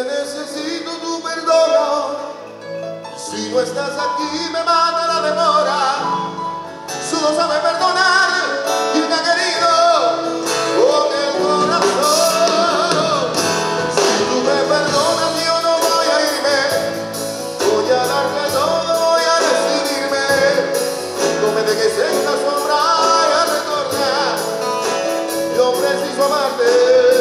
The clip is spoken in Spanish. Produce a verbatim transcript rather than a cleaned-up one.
Necesito tu perdón. Si no estás aquí me mata la demora. Solo sabe perdonar quien me ha querido con el corazón. Si tú me perdonas yo no voy a irme. Voy a darte todo, voy a decidirme. No me dejes en la sombra y a recordar. Yo preciso amarte.